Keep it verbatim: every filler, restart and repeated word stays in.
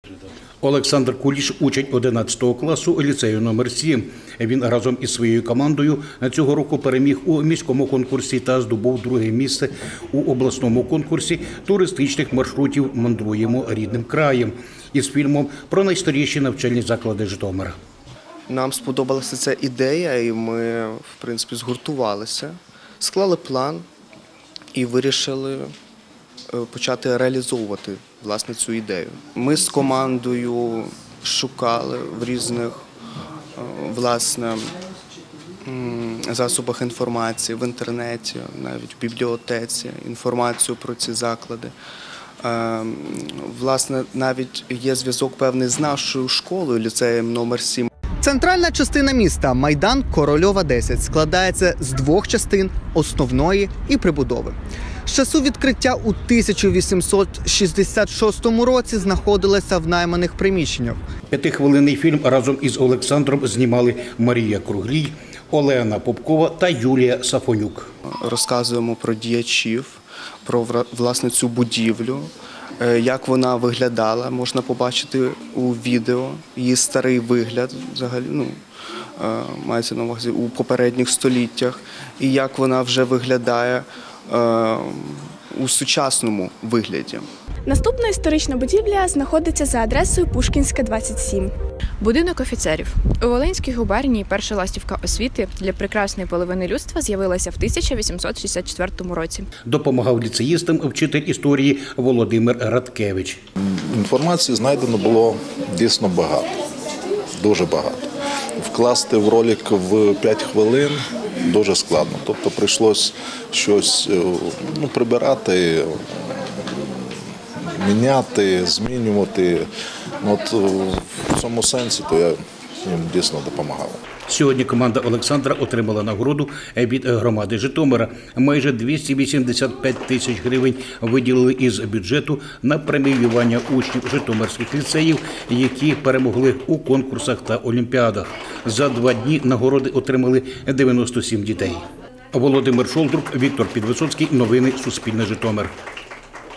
Олександр Куліш – учень одинадцятого класу ліцею номер сім. Він разом із своєю командою цього року переміг у міському конкурсі та здобув друге місце у обласному конкурсі туристичних маршрутів «Мандруємо рідним краєм» із фільмом про найстаріші навчальні заклади Житомира. Нам сподобалася ця ідея, і ми, в принципі, згуртувалися, склали план і вирішили почати реалізовувати, власне, цю ідею. Ми з командою шукали в різних, власне, засобах інформації, в інтернеті, навіть в бібліотеці, інформацію про ці заклади. Власне, навіть є зв'язок певний з нашою школою, ліцеєм номер сім. Центральна частина міста, Майдан Корольова, десять, складається з двох частин – основної і прибудови. З часу відкриття у тисяча вісімсот шістдесят шостому році знаходилися в найманих приміщеннях. П'ятихвилинний фільм разом із Олександром знімали Марія Круглій, Олена Попкова та Юлія Сафонюк. Розказуємо про діячів, про, власне, цю будівлю, як вона виглядала, можна побачити у відео, її старий вигляд, взагалі, ну, мається на увазі у попередніх століттях, і як вона вже виглядає у сучасному вигляді. Наступна історична будівля знаходиться за адресою Пушкінська, двадцять сім. Будинок офіцерів. У Волинській губернії перша ластівка освіти для прекрасної половини людства з'явилася в тисяча вісімсот шістдесят четвертому році. Допомагав ліцеїстам вчитель історії Володимир Радкевич. Інформації знайдено було дійсно багато, дуже багато. Вкласти в ролик в п'ять хвилин дуже складно. Тобто прийшлось щось ну, прибирати, міняти, змінювати. От в цьому сенсі то я їм дійсно допомагав. Сьогодні команда Олександра отримала нагороду від громади Житомира. Майже двісті вісімдесят п'ять тисяч гривень виділили із бюджету на преміювання учнів житомирських ліцеїв, які перемогли у конкурсах та олімпіадах. За два дні нагороди отримали дев'яносто сім дітей. Володимир Шолдрук, Віктор Підвисоцький. Новини Суспільне Житомир.